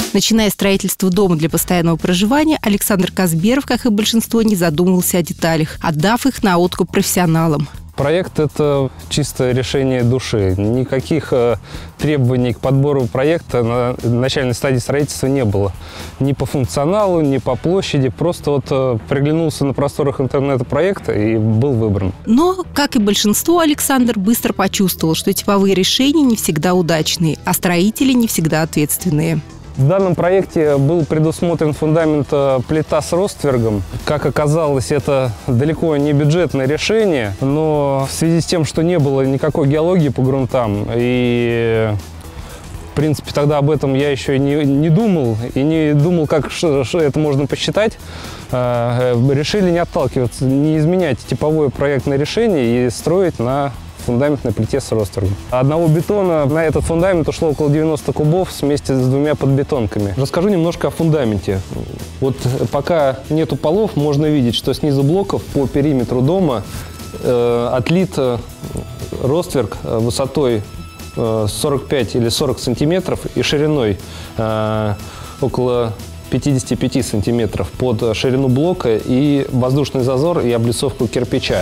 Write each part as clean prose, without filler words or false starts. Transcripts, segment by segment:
Начиная строительство дома для постоянного проживания, Александр Казберов, как и большинство, не задумывался о деталях, отдав их на откуп профессионалам. Проект – это чисто решение души. Никаких требований к подбору проекта на начальной стадии строительства не было. Ни по функционалу, ни по площади. Просто вот приглянулся на просторах интернета проекта и был выбран. Но, как и большинство, Александр быстро почувствовал, что типовые решения не всегда удачные, а строители не всегда ответственные. В данном проекте был предусмотрен фундамент плита с росtvергом. Как оказалось, это далеко не бюджетное решение, но в связи с тем, что не было никакой геологии по грунтам, и в принципе тогда об этом я еще не думал, как это можно посчитать, решили не отталкиваться, не изменять типовое проектное решение и строить на фундаментной плите с росtvергом. Одного бетона на этот фундамент ушло около 90 кубов вместе с двумя подбетонками. Расскажу немножко о фундаменте. Вот пока нету полов, можно видеть, что снизу блоков по периметру дома отлит ростверг высотой 45 или 40 сантиметров и шириной около 55 сантиметров под ширину блока и воздушный зазор и облицовку кирпича.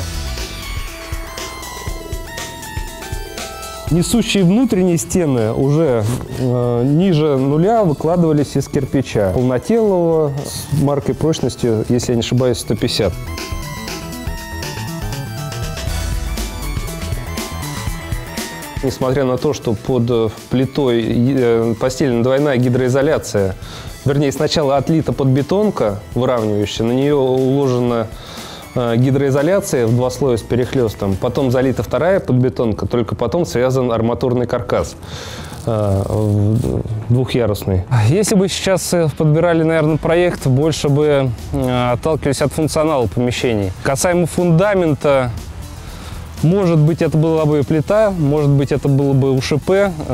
Несущие внутренние стены уже ниже нуля выкладывались из кирпича полнотелого с маркой прочности, если я не ошибаюсь, 150. Несмотря на то, что под плитой постелена двойная гидроизоляция, вернее, сначала отлита подбетонка выравнивающая, на нее уложена гидроизоляция в 2 слоя с перехлестом, потом залита вторая подбетонка, только потом связан арматурный каркас двухъярусный. Если бы сейчас подбирали, наверное, проект, больше бы отталкивались от функционала помещений. Касаемо фундамента, может быть, это была бы плита, может быть, это было бы УШП,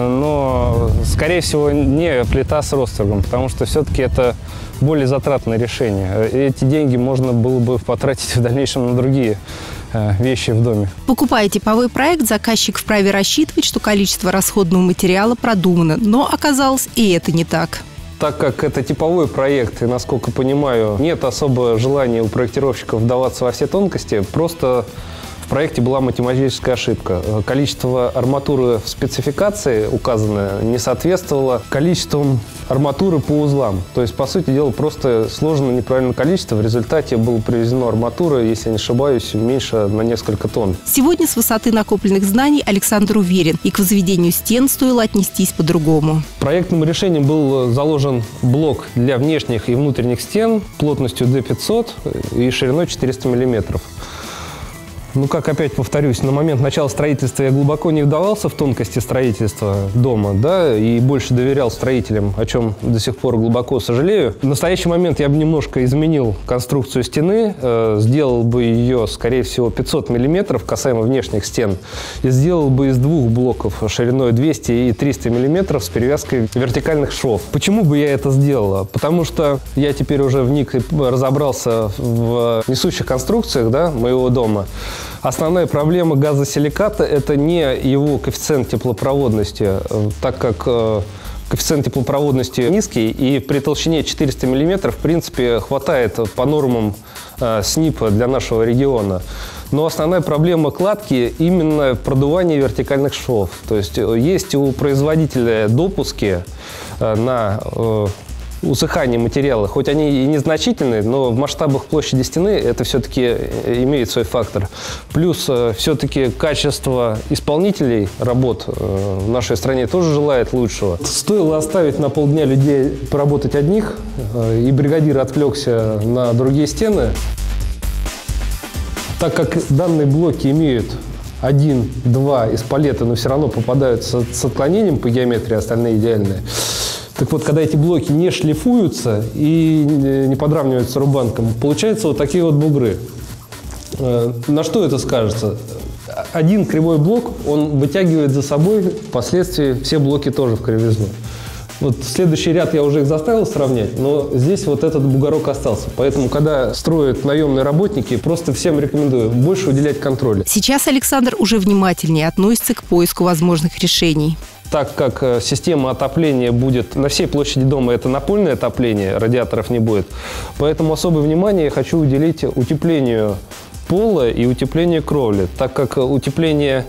но, скорее всего, не плита с росtvергом, потому что все-таки это более затратное решение. Эти деньги можно было бы потратить в дальнейшем на другие вещи в доме. Покупая типовой проект, заказчик вправе рассчитывать, что количество расходного материала продумано, но оказалось, и это не так. Так как это типовой проект, и, насколько понимаю, нет особого желания у проектировщиков вдаваться во все тонкости, просто в проекте была математическая ошибка. Количество арматуры в спецификации указанное не соответствовало количеству арматуры по узлам. То есть, по сути дела, просто сложено неправильное количество. В результате было привезено арматура, если не ошибаюсь, меньше на несколько тонн. Сегодня с высоты накопленных знаний Александр уверен, и к возведению стен стоило отнестись по-другому. Проектным решением был заложен блок для внешних и внутренних стен плотностью D500 и шириной 400 миллиметров. Ну, как опять повторюсь, на момент начала строительства я глубоко не вдавался в тонкости строительства дома, да, и больше доверял строителям, о чем до сих пор глубоко сожалею. В настоящий момент я бы немножко изменил конструкцию стены, сделал бы ее, скорее всего, 500 миллиметров касаемо внешних стен, и сделал бы из 2 блоков шириной 200 и 300 миллиметров с перевязкой вертикальных швов. Почему бы я это сделал? Потому что я теперь уже вник и разобрался в несущих конструкциях, да, моего дома. Основная проблема газосиликата – это не его коэффициент теплопроводности, так как коэффициент теплопроводности низкий, и при толщине 400 мм, в принципе, хватает по нормам СНИПа для нашего региона. Но основная проблема кладки – именно продувание вертикальных швов. То есть у производителя допуски на усыхание материала, хоть они и незначительные, но в масштабах площади стены это все-таки имеет свой фактор. Плюс все-таки качество исполнителей работ в нашей стране тоже желает лучшего. Стоило оставить на полдня людей поработать одних, и бригадир отвлекся на другие стены. Так как данные блоки имеют 1-2 из палеты, но все равно попадаются с отклонением по геометрии, остальные идеальные. Так вот, когда эти блоки не шлифуются и не подравниваются рубанком, получаются вот такие вот бугры. На что это скажется? Один кривой блок, он вытягивает за собой впоследствии все блоки тоже в кривизну. Вот следующий ряд я уже их заставил сравнять, но здесь вот этот бугорок остался. Поэтому, когда строят наемные работники, просто всем рекомендую больше уделять контролю. Сейчас Александр уже внимательнее относится к поиску возможных решений. так как система отопления будет на всей площади дома, это напольное отопление, радиаторов не будет. Поэтому особое внимание я хочу уделить утеплению пола и утеплению кровли, так как утепление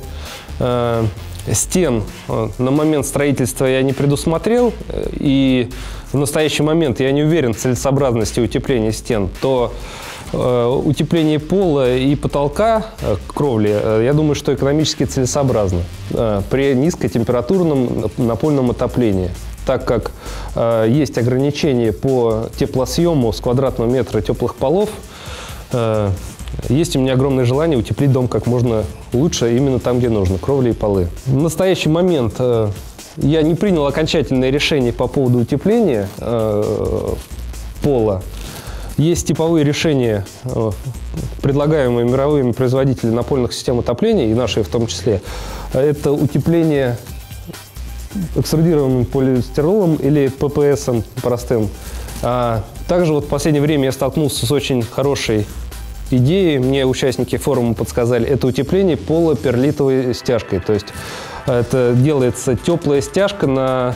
стен на момент строительства я не предусмотрел, и в настоящий момент я не уверен в целесообразности утепления стен, то утепление пола и потолка кровли, я думаю, что экономически целесообразно при низкотемпературном напольном отоплении, так как есть ограничения по теплосъему с квадратного метра теплых полов. Есть у меня огромное желание утеплить дом как можно лучше, именно там, где нужно, кровли и полы. В настоящий момент я не принял окончательное решение по поводу утепления пола. Есть типовые решения, предлагаемые мировыми производителями напольных систем отопления, и наши в том числе. Это утепление экструдированным полистиролом или ППСом простым. Также вот в последнее время я столкнулся с очень хорошей идеи, мне участники форума подсказали, это утепление пола перлитовой стяжкой. То есть это делается теплая стяжка на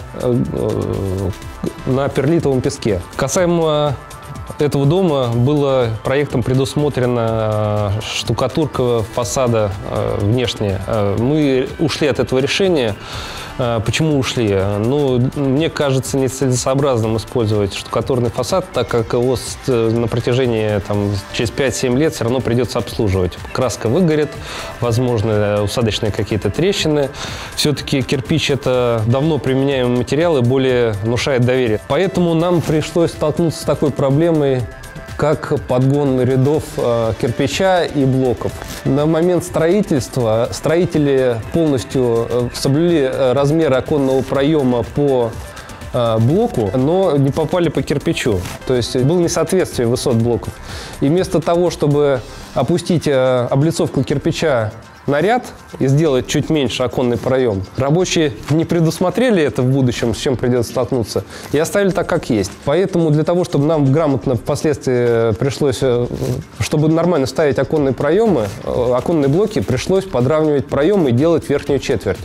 перлитовом песке. Касаемо этого дома было проектом предусмотрена штукатурка фасада внешняя. Мы ушли от этого решения. Почему ушли? Ну, мне кажется нецелесообразным использовать штукатурный фасад, так как его на протяжении через 5-7 лет все равно придется обслуживать. Краска выгорит, возможно, усадочные какие-то трещины. Все-таки кирпич – это давно применяемый материал и более внушает доверие. Поэтому нам пришлось столкнуться с такой проблемой, как подгон рядов кирпича и блоков. На момент строительства строители полностью соблюли размер оконного проема по блоку, но не попали по кирпичу. То есть было несоответствие высот блоков. И вместо того, чтобы опустить облицовку кирпича на ряд и сделать чуть меньше оконный проем, рабочие не предусмотрели это в будущем, с чем придется столкнуться, и оставили так, как есть. Поэтому для того, чтобы нам грамотно впоследствии пришлось, чтобы нормально ставить оконные проемы, оконные блоки, пришлось подравнивать проемы и делать верхнюю четверть.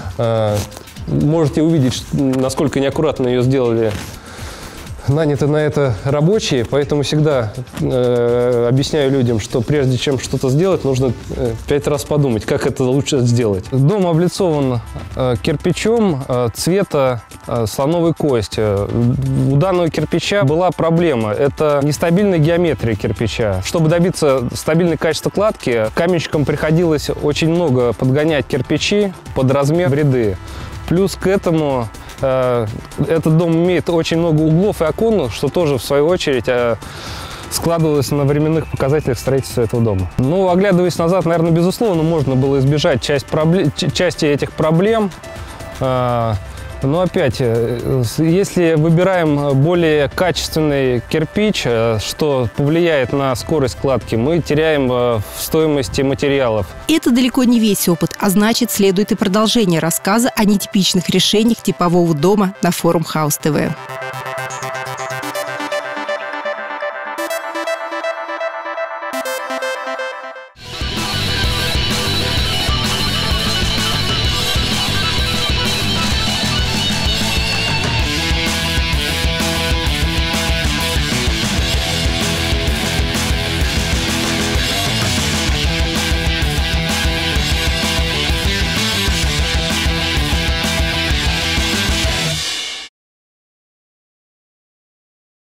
Можете увидеть, насколько неаккуратно ее сделали наняты на это рабочие, поэтому всегда объясняю людям, что прежде чем что-то сделать, нужно 5 раз подумать, как это лучше сделать. Дом облицован кирпичом цвета слоновой кости. У данного кирпича была проблема. Это нестабильная геометрия кирпича. Чтобы добиться стабильного качества кладки, каменщикам приходилось очень много подгонять кирпичи под размер в ряды. Плюс к этому этот дом имеет очень много углов и окон, что тоже, в свою очередь, складывалось на временных показателях строительства этого дома. Ну, оглядываясь назад, наверное, безусловно, можно было избежать части этих проблем. Но опять, если выбираем более качественный кирпич, что повлияет на скорость кладки, мы теряем в стоимости материалов. Это далеко не весь опыт, а значит, следует и продолжение рассказа о нетипичных решениях типового дома на форум Хаус ТВ.